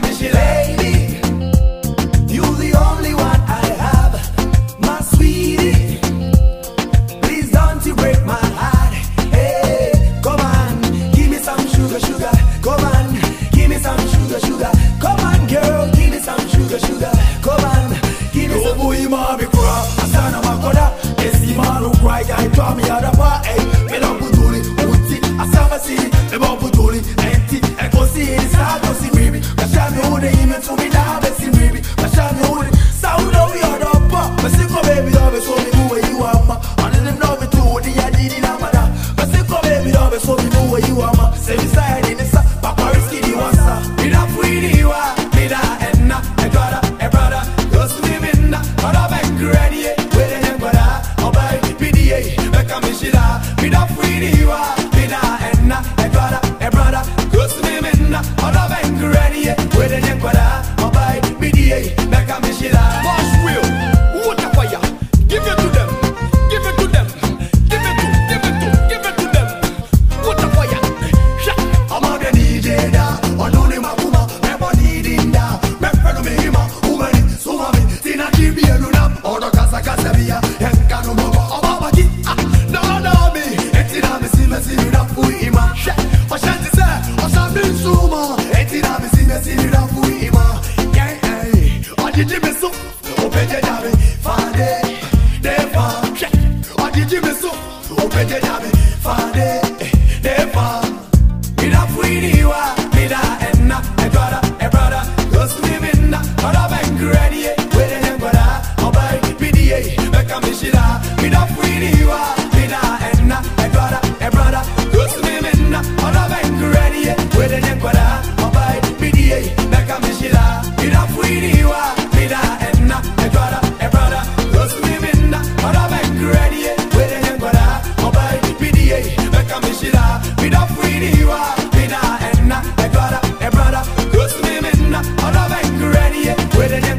me she lady. You the only one I have, my sweetie. Please don't you break my heart. Hey, come on, give me some sugar, sugar. Come on, give me some sugar, sugar. Come on, girl, give me some sugar, sugar. Come on, give me some. Boy, mommy, cry. Asana makoda, esi manu cry. Guy, draw me out of part. Hey, me don't put on it. Uti, asama si, me don't put on it. Enti, eko si, it's hard to see baby. Kashami ode, ime to me now, besi baby. Kashami ode, sound of your dopper. Masiko baby, always so me move where you are, ma. And them know me too, the yadi na mada. Masiko baby, always so me move where you are, ma. Say me side in the sa, papa risky the one sa. Me da free you are, me da enna, e brother, cause me minna, oda bank ready, where the young brother, oba PDA, make a me shida. Me da free you are, me da enna, e brother, cause me minna, oda bank ready, where the young brother, oba PDA, make a me shida. Boss will, water fire, give it to them, give it to them, give it to them, water fire. I'm on the DJ da, on only makuma, never needing da, me friend me hima, umani, sumami, tina kibi eluna, odo kasa bia, enka no mogo, obaba ki, no me, etina me si na fuima, oshanti se, oshambi suma, etina me si na fuima, odiji me su, opeje jabe, fande, defa, odiji me su, opeje jabe, fande, defa. Me da free you are, me da enna, e brother, cause me minna, oda bank ready, where the young brother, oba PDA, make a me shida. Me da free you are, me da enna, e brother, cause me minna, oda bank ready, where the young brother, oba PDA, make a me shida. Me da free you are, me da enna, e brother, cause me minna, oda bank ready, where the young brother, oba PDA, make a me shida. Me da free you are, me da enna, e brother, cause me minna, oda bank ready, where the